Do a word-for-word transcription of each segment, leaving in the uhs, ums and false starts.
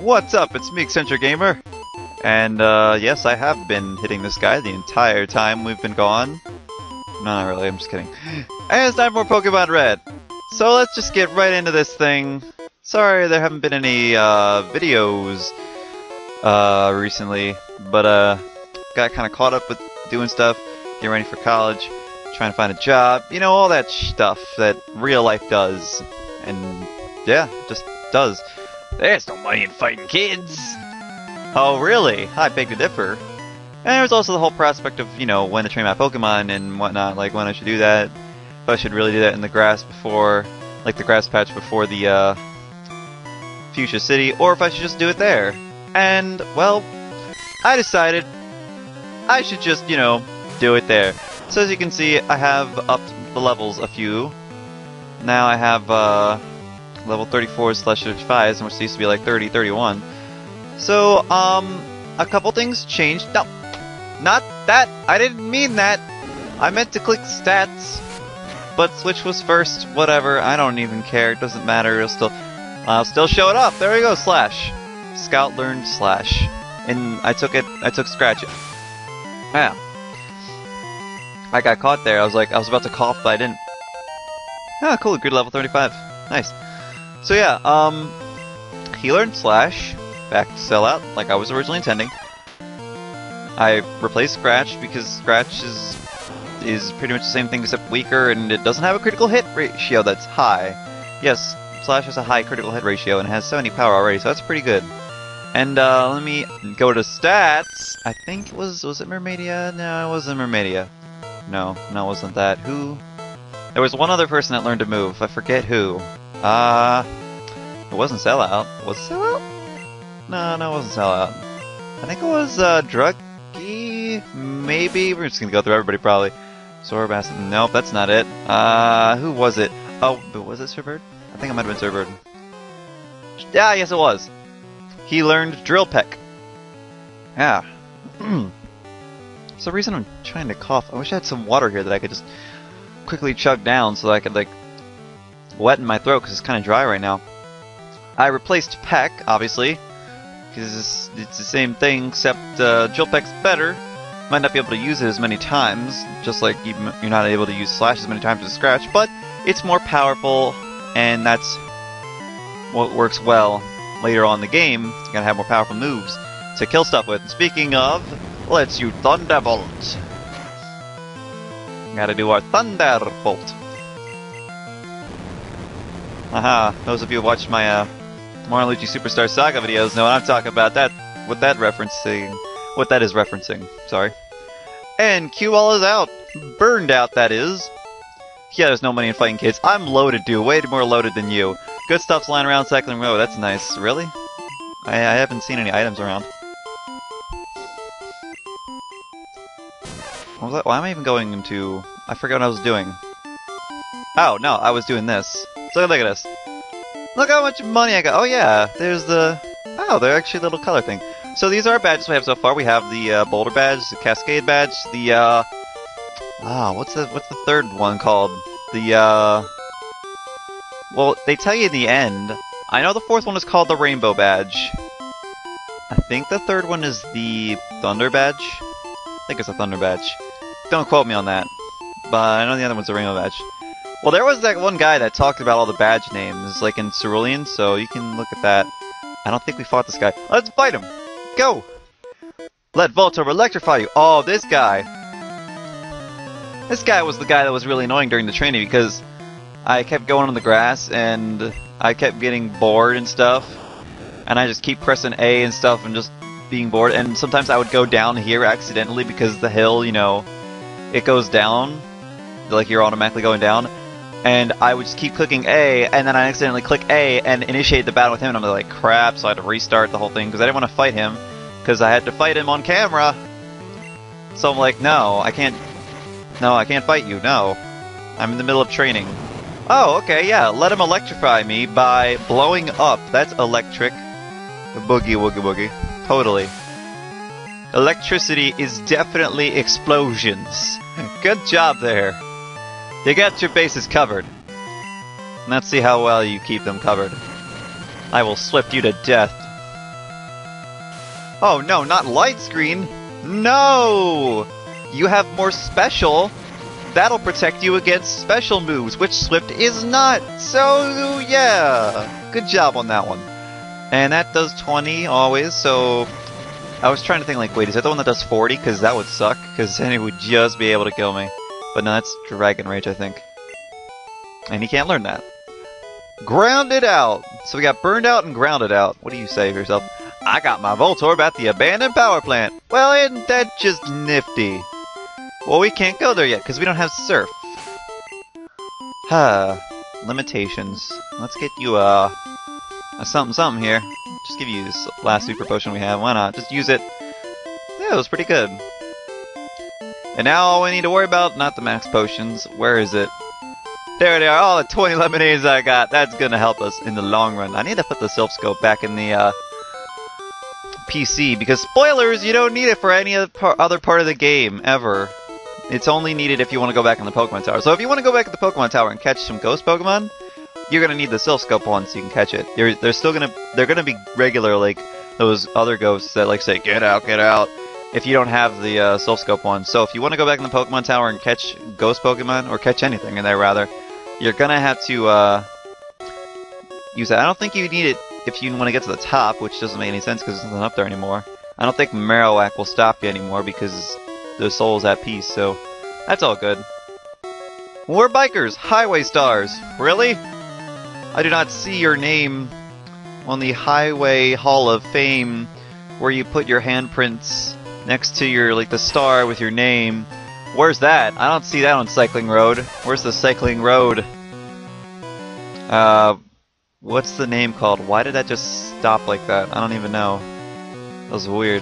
What's up? It's me, Eccentric Gamer. And, uh, yes, I have been hitting this guy the entire time we've been gone. No, not really, I'm just kidding. And it's time for Pokemon Red. So let's just get right into this thing. Sorry there haven't been any, uh, videos, uh, recently. But, uh, got kind of caught up with doing stuff, getting ready for college, trying to find a job. You know, all that stuff that real life does. And, yeah, just does. There's no money in fighting kids! Oh, really? I beg to differ. And there's also the whole prospect of, you know, when to train my Pokemon and whatnot, like when I should do that. If I should really do that in the grass before, like the grass patch before the, uh, Fuchsia City, or if I should just do it there. And, well, I decided I should just, you know, do it there. So as you can see, I have upped the levels a few. Now I have, uh... level thirty-four slash thirty-five, which used to be like thirty, thirty-one. So, um, a couple things changed. No, not that. I didn't mean that. I meant to click stats, but Switch was first. Whatever. I don't even care. It doesn't matter. It'll still, I'll still show it up. There we go. Slash. Scout learned slash, and I took it. I took scratch it. Yeah. I got caught there. I was like, I was about to cough, but I didn't. Ah, cool. Good level thirty-five. Nice. So yeah, um, he learned Slash, back to Sellout, like I was originally intending. I replaced Scratch because Scratch is is pretty much the same thing except weaker, and it doesn't have a critical hit ratio that's high. Yes, Slash has a high critical hit ratio and has seventy power already, so that's pretty good. And uh, let me go to stats. I think it was was it Mermaidia? No, it wasn't Mermaidia. No, no, it wasn't that. Who? There was one other person that learned to move. I forget who. Uh, it wasn't Sellout. Was it Sellout? No, no, it wasn't Sellout. I think it was, uh, Druggy? Maybe? We're just gonna go through everybody, probably. Zorobass. Nope, that's not it. Uh, who was it? Oh, but was it Surbird? I think it might have been Surbird. Yeah, yes it was. He learned Drill Peck. Yeah. For some reason I'm trying to cough. I wish I had some water here that I could just quickly chug down so that I could, like, wet in my throat because it's kind of dry right now. I replaced Peck, obviously, because it's, it's the same thing except uh, Drill Peck's better. Might not be able to use it as many times, just like you, you're not able to use Slash as many times as Scratch, but it's more powerful, and that's what works well later on in the game. You're gonna have more powerful moves to kill stuff with. And speaking of, let's use Thunderbolt. Gotta do our Thunderbolt. Aha, those of you who watched my uh, Mario and Luigi Superstar Saga videos know what I'm talking about. That, what that referencing, what that is referencing. Sorry. And Q-Ball is out, burned out. That is. Yeah, there's no money in fighting kids. I'm loaded, dude. Way more loaded than you. Good stuff's lying around cycling road. That's nice. Really? I, I haven't seen any items around. What was that? Why am I even going into? I forgot what I was doing. Oh no, I was doing this. So look at this. Look how much money I got. Oh yeah, there's the... Oh, they're actually a little color thing. So these are badges we have so far. We have the uh, Boulder badge, the Cascade badge, the uh... Ah, oh, what's the what's the third one called? The uh... Well, they tell you in the end. I know the fourth one is called the Rainbow badge. I think the third one is the Thunder badge. I think it's a Thunder badge. Don't quote me on that. But I know the other one's a Rainbow badge. Well, there was that one guy that talked about all the badge names, like in Cerulean, so you can look at that. I don't think we fought this guy. Let's fight him! Go! Let Voltorb electrify you! Oh, this guy! This guy was the guy that was really annoying during the training because I kept going on the grass and I kept getting bored and stuff. And I just keep pressing A and stuff and just being bored. And sometimes I would go down here accidentally because the hill, you know, it goes down. Like you're automatically going down. And I would just keep clicking A, and then I accidentally click A and initiate the battle with him, and I'm like, crap, so I had to restart the whole thing, because I didn't want to fight him, because I had to fight him on camera. So I'm like, no, I can't, no, I can't fight you, no. I'm in the middle of training. Oh, okay, yeah, let him electrify me by blowing up. That's electric. Boogie woogie woogie. Totally. Electricity is definitely explosions. Good job there. You got your bases covered. Let's see how well you keep them covered. I will swift you to death. Oh no, not light screen! No! You have more special. That'll protect you against special moves, which Swift is not. So, yeah. Good job on that one. And that does twenty always, so... I was trying to think like, wait, is that the one that does forty? Because that would suck, because then it would just be able to kill me. But no, that's Dragon Rage, I think. And he can't learn that. Grounded out! So we got burned out and grounded out. What do you say for yourself? I got my Voltorb at the abandoned power plant. Well, isn't that just nifty? Well, we can't go there yet, because we don't have Surf. Huh. Limitations. Let's get you a, a something something here. Just give you this last super potion we have. Why not? Just use it. Yeah, it was pretty good. And now all we need to worry about, not the max potions. Where is it? There they are, all the twenty lemonades I got. That's gonna help us in the long run. I need to put the Silph Scope back in the uh, P C, because spoilers, you don't need it for any other part of the game, ever. It's only needed if you want to go back in the Pokemon Tower. So if you want to go back to the Pokemon Tower and catch some Ghost Pokemon, you're gonna need the Silph Scope one so you can catch it. You're, they're still gonna, they're gonna be regular like those other ghosts that like say, get out, get out, if you don't have the uh, Silph Scope one. So if you want to go back in the Pokemon Tower and catch Ghost Pokemon, or catch anything in there rather, you're gonna have to uh, use that. I don't think you need it if you want to get to the top, which doesn't make any sense because there's nothing up there anymore. I don't think Marowak will stop you anymore because the soul's at peace, so that's all good. We're bikers! Highway stars! Really? I do not see your name on the Highway Hall of Fame where you put your handprints next to your, like, the star with your name. Where's that? I don't see that on Cycling Road. Where's the Cycling Road? Uh, what's the name called? Why did that just stop like that? I don't even know. That was weird.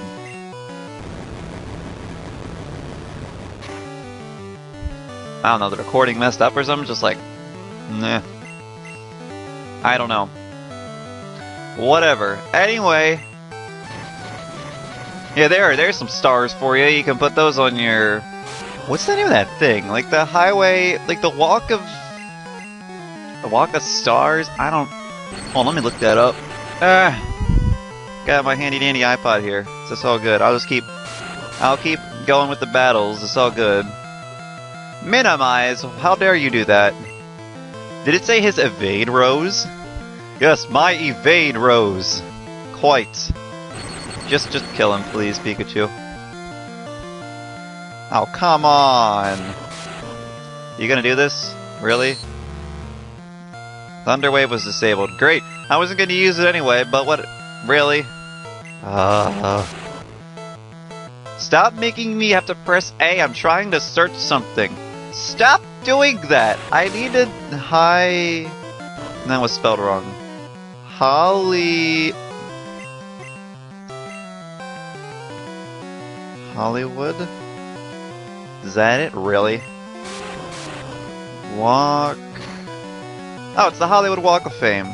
I don't know, the recording messed up or something? Just like, nah. I don't know. Whatever. Anyway. Yeah, there, there's some stars for you. You can put those on your... What's the name of that thing? Like the highway... Like the walk of... The walk of stars? I don't... Hold on, let me look that up. Ah, got my handy dandy iPod here. So it's all good. I'll just keep... I'll keep going with the battles. It's all good. Minimize? How dare you do that? Did it say his evade rose? Yes, my evade rose. Quite. Just, just kill him, please, Pikachu. Oh, come on! You gonna do this? Really? Thunder Wave was disabled. Great! I wasn't gonna use it anyway, but what... Really? Uh... Stop making me have to press A, I'm trying to search something. Stop doing that! I needed high... That was spelled wrong. Holly... Hollywood? Is that it? Really? Walk... Oh, it's the Hollywood Walk of Fame.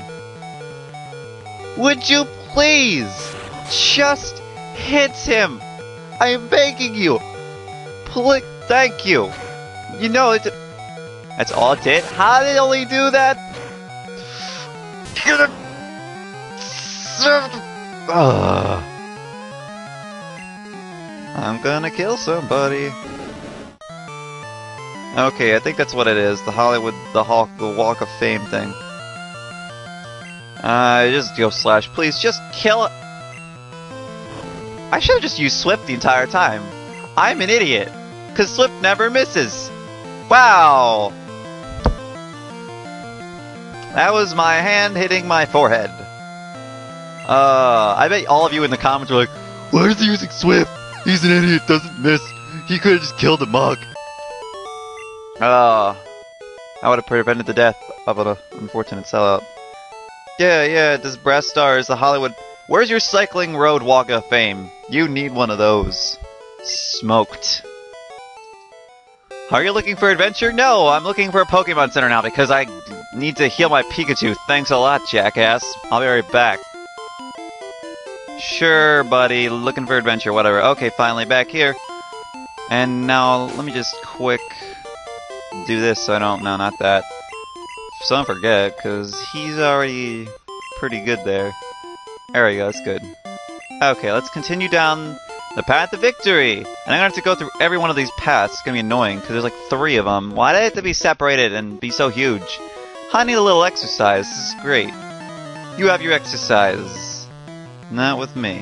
Would you please just hit him? I am begging you. Please, thank you. You know it. That's all it did. How did it only do that? Ugh. I'm gonna kill somebody. Okay, I think that's what it is. The Hollywood, the Hawk, the Walk of Fame thing. Uh, just go slash. Please, just kill it. I should have just used Swift the entire time. I'm an idiot. Because Swift never misses. Wow. That was my hand hitting my forehead. Uh, I bet all of you in the comments were like, why is he using Swift? He's an idiot, doesn't miss. He could have just killed the mug. Uh, I would have prevented the death of an unfortunate sellout. Yeah, yeah, this Brass Star is the Hollywood... Where's your Cycling Road Walk of Fame? You need one of those. Smoked. Are you looking for adventure? No, I'm looking for a Pokemon Center now because I need to heal my Pikachu. Thanks a lot, jackass. I'll be right back. Sure, buddy. Looking for adventure, whatever. Okay, finally back here. And now, let me just quick do this so I don't... No, not that. So I don't forget, because he's already pretty good there. There we go, that's good. Okay, let's continue down the path to victory. And I'm gonna have to go through every one of these paths. It's gonna be annoying, because there's like three of them. Why do they have to be separated and be so huge? I need a little exercise. This is great. You have your exercise. Not with me.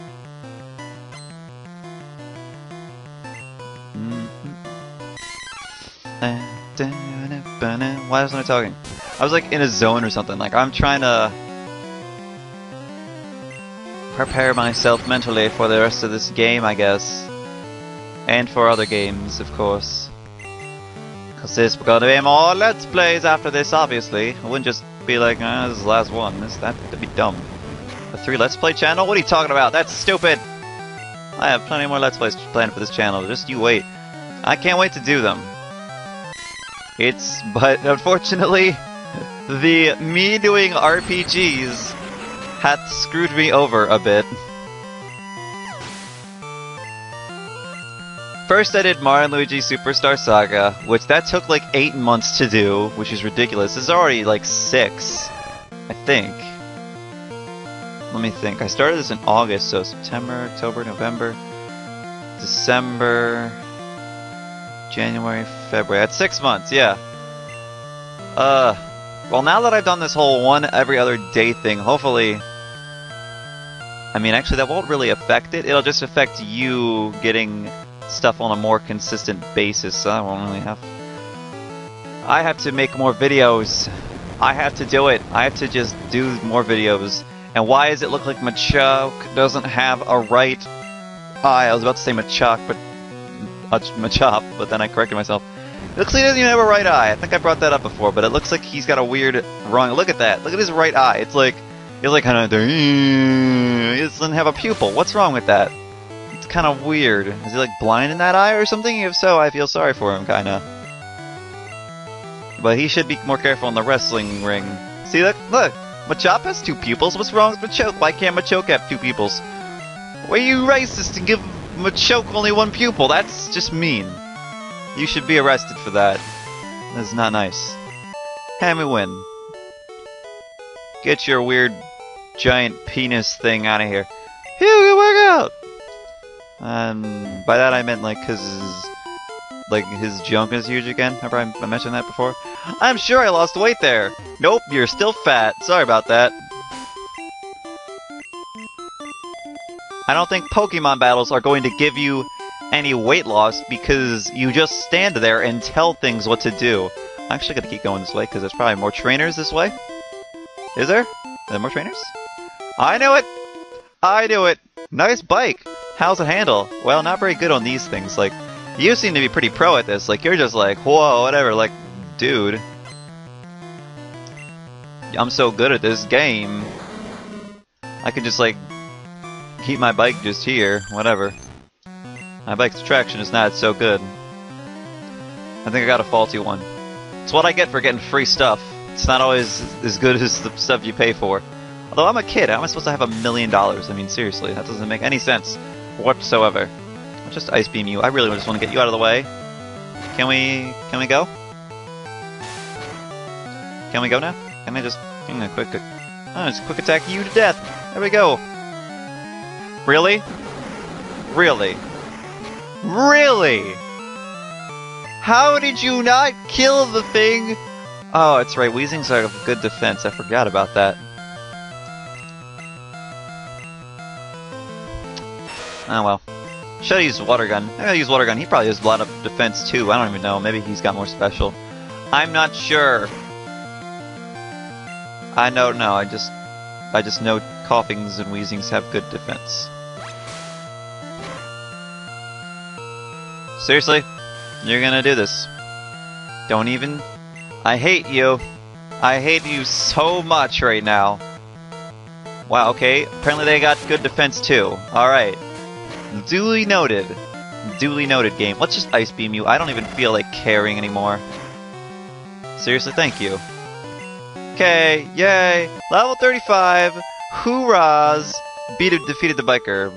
Why wasn't I talking? I was like in a zone or something. Like I'm trying to prepare myself mentally for the rest of this game, I guess. And for other games, of course. Because there's gonna be more Let's Plays after this, obviously. I wouldn't just be like, oh, this is the last one. This, that, that'd be dumb. A three Let's Play channel? What are you talking about? That's stupid! I have plenty more Let's Plays planned for this channel. Just you wait. I can't wait to do them. It's, but unfortunately, the me doing R P Gs hath screwed me over a bit. First I did Mario and Luigi Superstar Saga, which that took like eight months to do, which is ridiculous. This is already like six, I think. Let me think. I started this in August, so September, October, November, December, January, February. That's six months, yeah. Uh, well, now that I've done this whole one every other day thing, hopefully... I mean, actually, that won't really affect it. It'll just affect you getting stuff on a more consistent basis, so I won't really have... I have to make more videos. I have to do it. I have to just do more videos. And why does it look like Machoke doesn't have a right eye? I was about to say Machoke, but... Uh, Machop, but then I corrected myself. It looks like he doesn't even have a right eye. I think I brought that up before, but it looks like he's got a weird wrong. Look at that. Look at his right eye. It's like, it's like kind of, he doesn't have a pupil. What's wrong with that? It's kind of weird. Is he like blind in that eye or something? If so, I feel sorry for him, kind of. But he should be more careful in the wrestling ring. See, look, look. Machop has two pupils. What's wrong with Machoke? Why can't Machoke have two pupils? Why are you racist to give Machoke only one pupil? That's just mean. You should be arrested for that. That's not nice. Have me win. Get your weird giant penis thing out of here. Phew, good workout! Um, by that I meant like his, like his junk is huge again. Remember I, I mentioned that before? I'm sure I lost weight there. Nope, you're still fat. Sorry about that. I don't think Pokemon battles are going to give you any weight loss because you just stand there and tell things what to do. I'm actually going to keep going this way because there's probably more trainers this way. Is there? Are there more trainers? I knew it! I knew it! Nice bike! How's it handle? Well, not very good on these things. Like, you seem to be pretty pro at this. Like, you're just like, whoa, whatever. Like, dude. I'm so good at this game. I could just, like, keep my bike just here, whatever. My bike's traction is not so good. I think I got a faulty one. It's what I get for getting free stuff. It's not always as good as the stuff you pay for. Although I'm a kid, how am I supposed to have a million dollars? I mean, seriously, that doesn't make any sense whatsoever. I'll just Ice Beam you. I really just want to get you out of the way. Can we... can we go? Can we go now? Can I just... Can I quick... Oh, just quick attack you to death! There we go! Really? Really? Really? How did you not kill the thing? Oh, it's right. Weezing's are of good defense. I forgot about that. Oh well. Should've used Water Gun. I'm gonna use Water Gun. He probably has a lot of defense too. I don't even know. Maybe he's got more special. I'm not sure. I don't know. I just, I just know Coughings and Weezings have good defense. Seriously? You're gonna do this? Don't even... I hate you. I hate you so much right now. Wow, okay. Apparently they got good defense too. Alright. Duly noted. Duly noted, game. Let's just Ice Beam you. I don't even feel like caring anymore. Seriously, thank you. Okay, yay! Level thirty-five! Hoorahs! Beat defeated the biker.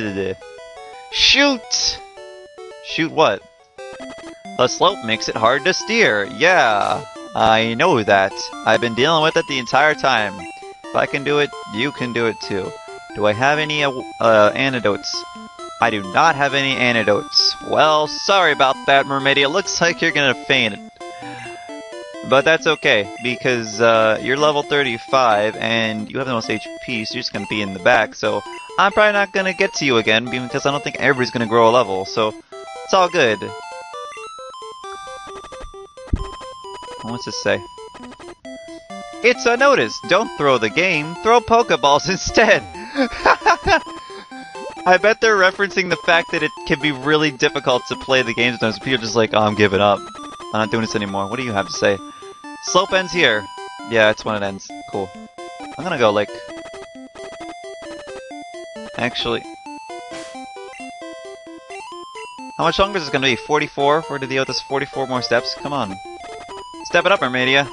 Shoot! Shoot what? The slope makes it hard to steer. Yeah, I know that. I've been dealing with it the entire time. If I can do it, you can do it too. Do I have any uh, uh, antidotes? I do not have any antidotes. Well, sorry about that, Mermaidia. Looks like you're gonna faint. But that's okay, because uh, you're level thirty-five, and you have the most H P, so you're just gonna be in the back, so I'm probably not gonna get to you again, because I don't think everybody's gonna grow a level, so it's all good. What's this say? It's a notice! Don't throw the game, throw Pokeballs instead! I bet they're referencing the fact that it can be really difficult to play the game sometimes. People are just like, oh, I'm giving up. I'm not doing this anymore. What do you have to say? Slope ends here. Yeah, it's when it ends. Cool. I'm gonna go, like... Actually... How much longer is this gonna be? forty-four? For the Otis forty-four more steps? Come on. Step it up, Mermaidia.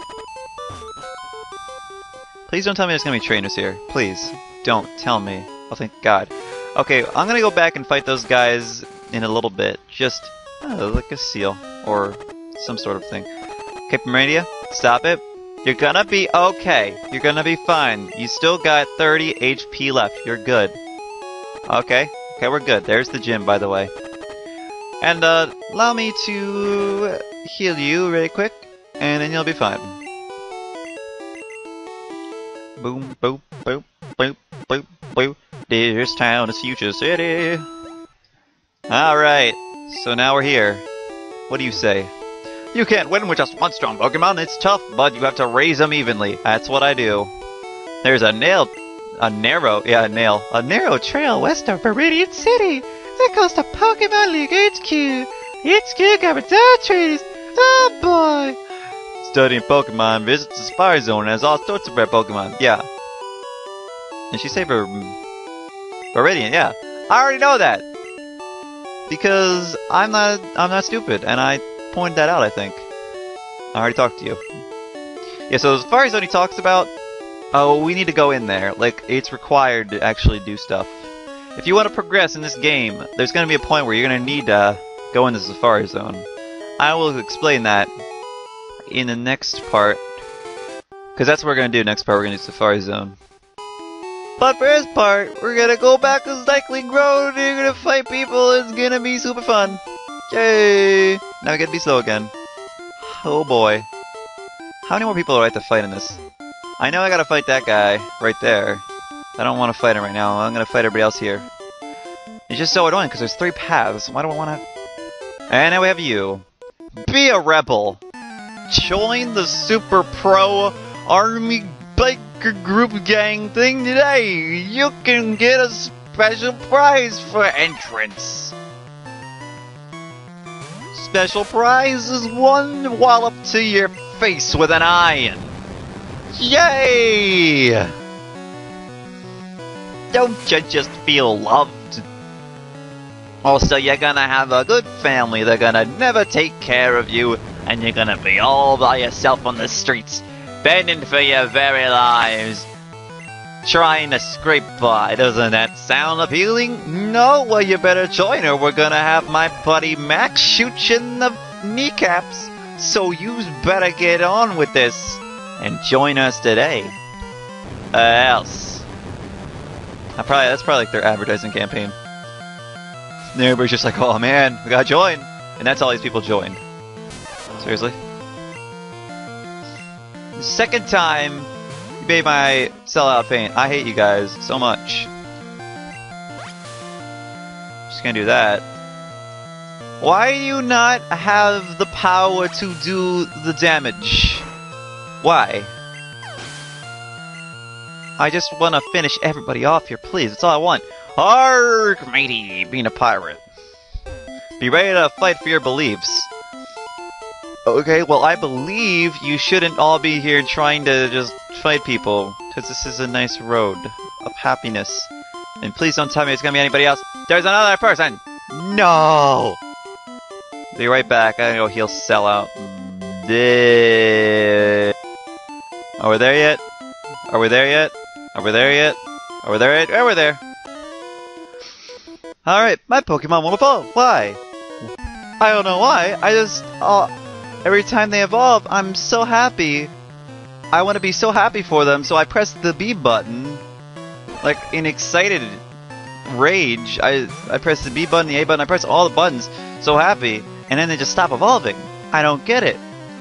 Please don't tell me there's gonna be trainers here. Please. Don't tell me. Oh, thank God. Okay, I'm gonna go back and fight those guys in a little bit. Just... Oh, like a seal. Or some sort of thing. Okay, Mermaidia, stop it. You're gonna be okay. You're gonna be fine. You still got thirty H P left. You're good. Okay. Okay, we're good. There's the gym, by the way. And, uh, allow me to heal you really quick, and then you'll be fine. Boom, boop, boop, boop, boop, boop. This town is Future City. Alright, so now we're here. What do you say? You can't win with just one strong Pokemon. It's tough, but you have to raise them evenly. That's what I do. There's a nail... A narrow... Yeah, a nail. A narrow trail west of Viridian City. That goes to Pokemon League H Q. H Q Laboratories. Oh boy. Studying Pokemon, visits the Safari Zone, and has all sorts of rare Pokemon. Yeah. Did she say Vir... Viridian? Yeah. I already know that. Because I'm not... I'm not stupid, and I... pointed that out, I think. I already talked to you. Yeah, so the Safari Zone he talks about, oh, we need to go in there. Like, it's required to actually do stuff. If you want to progress in this game, there's going to be a point where you're going to need to go in the Safari Zone. I will explain that in the next part, because that's what we're going to do next part, we're going to do Safari Zone. But for this part, we're going to go back to Cycling Road, we're going to fight people, it's going to be super fun. Yay! Now I get to be slow again. Oh boy. How many more people do I have to fight in this? I know I gotta fight that guy right there. I don't want to fight him right now. I'm gonna fight everybody else here. It's just so annoying because there's three paths. Why do I want to... And now we have you. Be a rebel. Join the Super Pro Army Biker Group Gang thing today. You can get a special prize for entrance. Special prize is one wallop to your face with an iron. Yay! Don't you just feel loved? Also, you're gonna have a good family. They're gonna never take care of you, and you're gonna be all by yourself on the streets, begging for your very lives, trying to scrape by. Doesn't that sound appealing? No? Well, you better join her. We're gonna have my buddy Max shoot you in the kneecaps. So you better get on with this and join us today. Uh, else. I probably that's probably like their advertising campaign. And everybody's just like, oh man, we gotta join, and that's all these people joined. Seriously. The second time. Made my sellout faint. I hate you guys so much. Just gonna do that. Why do you not have the power to do the damage? Why? I just want to finish everybody off here, please. That's all I want. Arg, matey, being a pirate. Be ready to fight for your beliefs. Okay, well, I believe you shouldn't all be here trying to just fight people, because this is a nice road of happiness. And please don't tell me it's gonna be anybody else. There's another person! No! Be right back. I know he'll sell out. Are we there yet? Are we there yet? Are we there yet? Are we there yet? Are we there? Alright, my Pokemon will evolve. Why? I don't know why. I just... Uh, every time they evolve, I'm so happy. I want to be so happy for them, so I press the B button. like in excited rage. I I press the B button, the A button, I press all the buttons, so happy, and then they just stop evolving. I don't get it.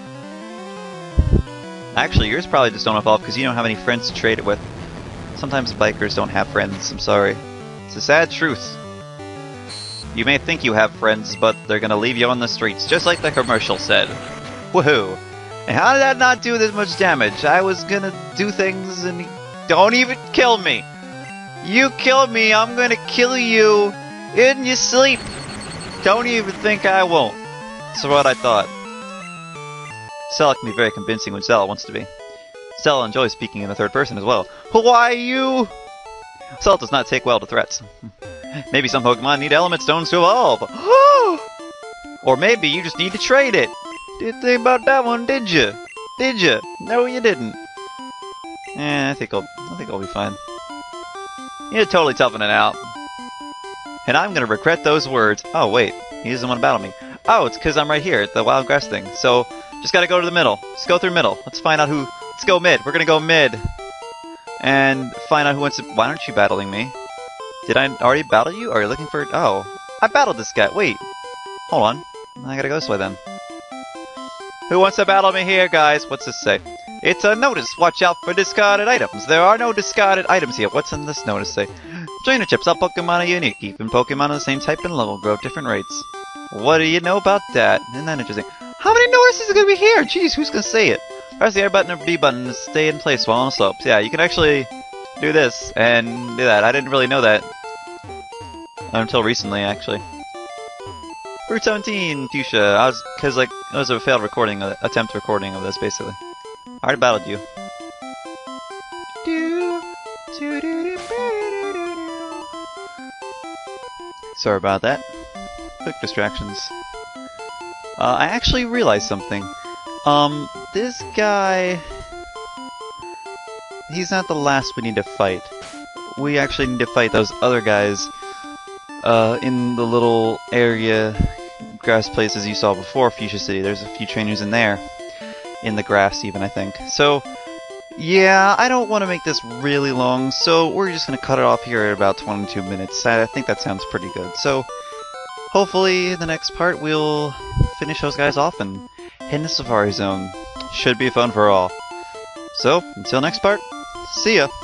Actually, yours probably just don't evolve because you don't have any friends to trade it with. Sometimes bikers don't have friends, I'm sorry. It's a sad truth. You may think you have friends, but they're gonna leave you on the streets, just like the commercial said. Woohoo! And how did that not do this much damage? I was gonna do things and... Don't even kill me! You killed me, I'm gonna kill you in your sleep! Don't even think I won't. That's what I thought. Stella can be very convincing when Stella wants to be. Stella enjoys speaking in the third person as well. Why you? Stella does not take well to threats. Maybe some Pokemon need element stones to evolve. Or maybe you just need to trade it. Didn't think about that one, did you? Did you? No, you didn't. Eh, I think I'll, I think I'll be fine. You're totally toughing it out. And I'm gonna regret those words. Oh wait, he doesn't want to battle me. Oh, it's because I'm right here at the wild grass thing. So just gotta go to the middle. Let's go through middle. Let's find out who. Let's go mid. We're gonna go mid. And find out who wants to... Why aren't you battling me? Did I already battle you? Or are you looking for... Oh. I battled this guy. Wait. Hold on. I gotta go this way then. Who wants to battle me here, guys? What's this say? It's a notice. Watch out for discarded items. There are no discarded items here. What's in this notice say? Trainer chips. All Pokemon are unique. Even Pokemon of the same type and level grow at different rates. What do you know about that? Isn't that interesting? How many notices are gonna be here? Jeez, who's gonna say it? Press the A button or B button to stay in place while on the slopes. Yeah, you can actually do this and do that. I didn't really know that until recently, actually. Route seventeen, Fuchsia. I was, cause like, it was a failed recording, uh, attempt recording of this, basically. I already battled you. Sorry about that. Quick distractions. Uh, I actually realized something. Um, this guy... He's not the last we need to fight. We actually need to fight those other guys uh, in the little area, grass places you saw before Fuchsia City. There's a few trainers in there. In the grass even, I think. So, yeah, I don't want to make this really long, so we're just going to cut it off here at about twenty-two minutes. I think that sounds pretty good. So, hopefully in the next part we'll finish those guys off and head into Safari Zone. Should be fun for all. So, until next part, see ya!